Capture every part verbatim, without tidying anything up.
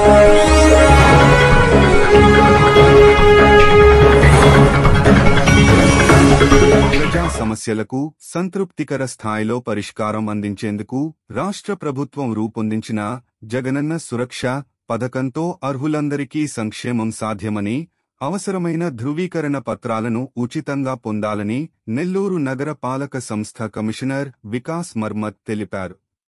ప్రజా సమస్యలకు సంతృప్తికర స్థాయిలో పరిష్కారం అందించేందుకు రాష్ట్ర ప్రభుత్వం రూపొందించిన జగనన్న సురక్ష పథకంతో అర్హులందరికీ సంక్షేమం సాధ్యమని, అవసరమైన ధృవీకరణ పత్రాలను ఉచితంగా పొందాలని నెల్లూరు నగర పాలక సంస్థ కమిషనర్ వికాస్ మర్మత్ తెలిపారు.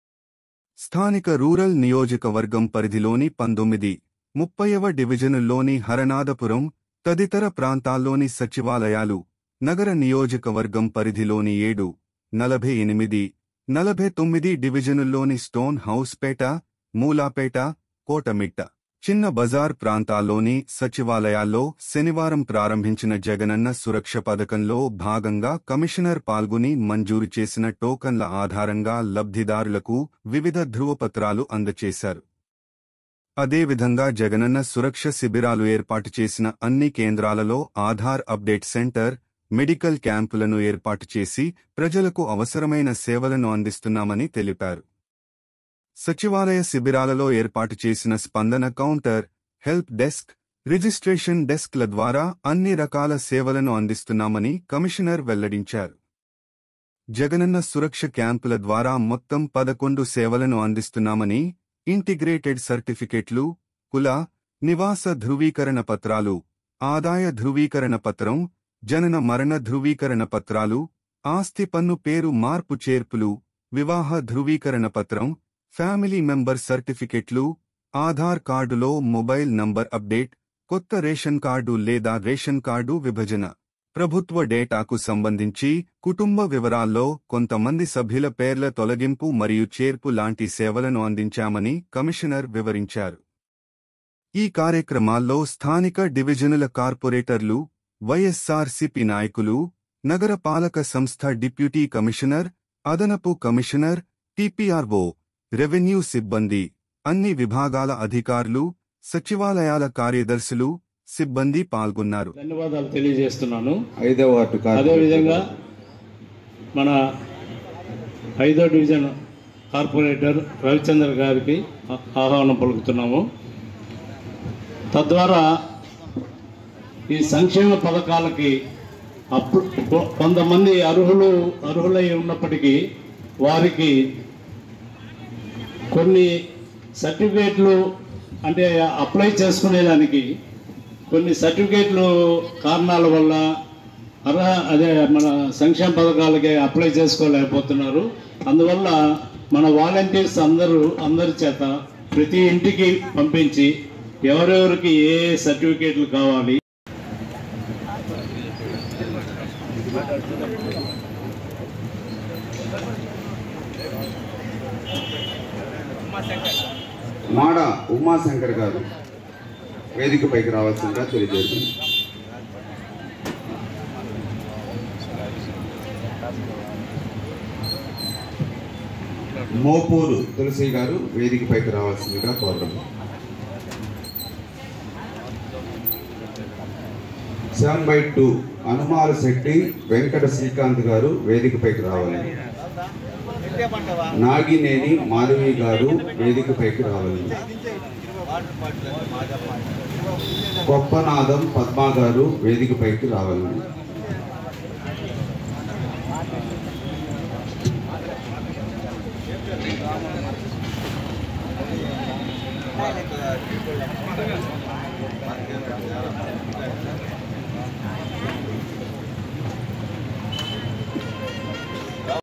స్థానిక రూరల్ నియోజకవర్గం పరిధిలోని పంతొమ్మిది, ముప్పైవ డివిజనుల్లోని హరనాథపురం తదితర ప్రాంతాల్లోని సచివాలయాలు, నగర నియోజకవర్గం పరిధిలోని ఏడు, నలభై ఎనిమిది, నలభై తొమ్మిది డివిజనుల్లోని స్టోన్ హౌస్పేట, మూలాపేట, కోటమిట్ట, చిన్న బజార్ ప్రాంతాల్లోని సచివాలయాల్లో శనివారం ప్రారంభించిన జగనన్న సురక్ష పథకంలో భాగంగా కమిషనర్ పాల్గొని మంజూరు చేసిన టోకన్ల ఆధారంగా లబ్ధిదారులకు వివిధ ధృవపత్రాలు అందజేశారు. అదేవిధంగా జగనన్న సురక్ష శిబిరాలు ఏర్పాటు చేసిన అన్ని కేంద్రాలలో ఆధార్ అప్డేట్ సెంటర్, మెడికల్ క్యాంపులను ఏర్పాటు చేసి ప్రజలకు అవసరమైన సేవలను అందిస్తున్నామని తెలిపారు. సచివాలయ శిబిరాలలో ఏర్పాటు చేసిన Spandana counter, help desk, registration డెస్క్ల ద్వారా అన్ని రకాల సేవలను అందిస్తున్నామని కమిషనర్ వెల్లడించారు. జగనన్న సురక్ష క్యాంపుల ద్వారా మొత్తం పదకొండు సేవలను అందిస్తున్నామని, ఇంటిగ్రేటెడ్ సర్టిఫికెట్లు, కుల, నివాస ధృవీకరణ పత్రాలు, ఆదాయ ధృవీకరణ పత్రం, జనన మరణ ధృవీకరణ పత్రాలు, ఆస్తి పన్ను పేరు మార్పు చేర్పులు, వివాహ ధృవీకరణ పత్రం, ఫ్యామిలీ మెంబర్ సర్టిఫికెట్లు, ఆధార్ కార్డులో మొబైల్ నంబర్ అప్డేట్, కొత్త రేషన్ కార్డు లేదా రేషన్ కార్డు విభజన, ప్రభుత్వ డేటాకు సంబంధించి కుటుంబ వివరాల్లో కొంతమంది సభ్యుల పేర్ల తొలగింపు మరియు చేర్పు లాంటి సేవలను అందించామని కమిషనర్ వివరించారు. ఈ కార్యక్రమాల్లో స్థానిక డివిజనుల కార్పొరేటర్లు, వైఎస్సార్సీపీ నాయకులు, నగర పాలక సంస్థ డిప్యూటీ కమిషనర్, అదనపు కమిషనర్, టీపీఆర్ఓ, రెవెన్యూ సిబ్బంది, అన్ని విభాగాల అధికారులు, సచివాలయాల కార్యదర్శులు, సిబ్బంది పాల్గొన్నారు. ధన్యవాదాలు తెలియజేస్తున్నాను. ఐదవ వార్డు అదేవిధంగా మన ఐదో డివిజన్ కార్పొరేటర్ రవిచంద్ర గారికి ఆహ్వానం పలుకుతున్నాము. తద్వారా ఈ సంక్షేమ పథకాలకి అప్పుడు కొంతమంది అర్హులు అర్హులై ఉన్నప్పటికీ వారికి కొన్ని సర్టిఫికేట్లు అంటే అప్లై చేసుకునేదానికి కొన్ని సర్టిఫికేట్లు కారణాల వల్ల అర్హ అదే మన సంక్షేమ పథకాలకి అప్లై చేసుకోలేకపోతున్నారు. అందువల్ల మన వాలంటీర్స్ అందరూ అందరి చేత ప్రతి ఇంటికి పంపించి ఎవరెవరికి ఏ సర్టిఫికేట్లు కావాలి మాడ ఉమాశంకర్ గారు వేదికపైకి రావాల్సిందిగా తెలియజేస్తుంది. మోపూరు తులసి గారు వేదికపైకి రావాల్సిందిగా కోరడం. Seven by two Anumala Shetty Venkata Srikanth గారు వేదికపైకి రావాలి. నాగినేని మాధవి గారు వేదికపైకి రావాలి. కొప్పనాదం పద్మా గారు వేదికపైకి రావాలి.